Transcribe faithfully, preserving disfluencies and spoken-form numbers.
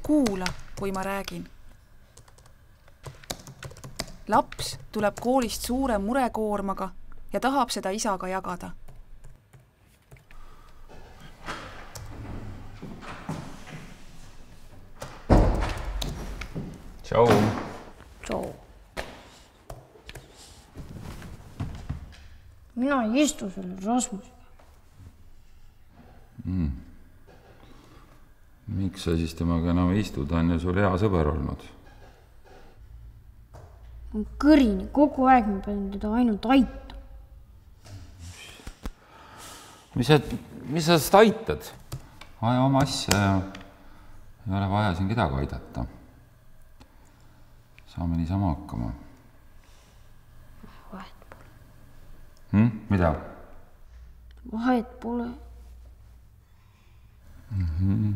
kuula, kui ma räägin. Laps tuleb koolist suure murekoormaga ja tahab seda isaga jagada. Tšau. Tšau. Mina ei istu selle Rasmusega. Mm. Miks sa siis temaga enam istud, on ju sul hea sõber olnud? On kõrini, kogu aeg ma pean teda ainult aitama. Mis sa, mis sa seda aitad? Aja oma asja ja ei ole vaja siin kedagi aidata. Saame niisama hakkama. Vahet pole. Hmm? Mida? Vahet pole. Mm-hmm.